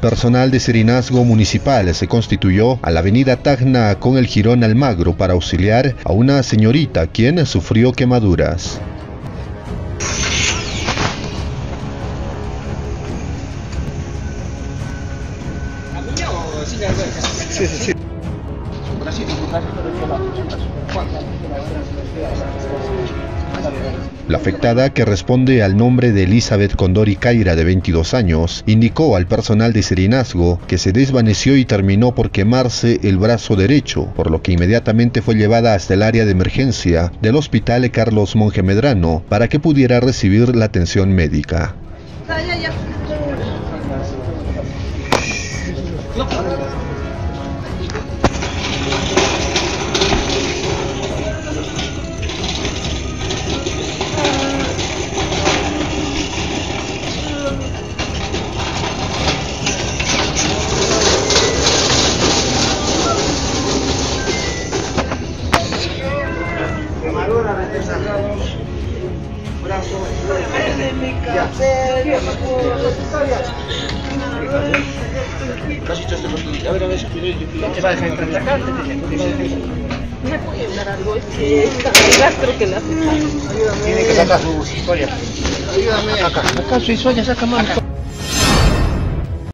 Personal de Serenazgo Municipal se constituyó a la avenida Tacna con el jirón Almagro para auxiliar a una señorita quien sufrió quemaduras. Sí. La afectada, que responde al nombre de Elizabeth Condori Caira, de 22 años, indicó al personal de Serenazgo que se desvaneció y terminó por quemarse el brazo derecho, por lo que inmediatamente fue llevada hasta el área de emergencia del Hospital Carlos Monge Medrano para que pudiera recibir la atención médica. ¿Te va a dejar entrar acá? ¿Me puede dar algo? Es que está el rastro que la hace. Tiene que sacar sus historias. Ayúdame. Acá su historia, saca más.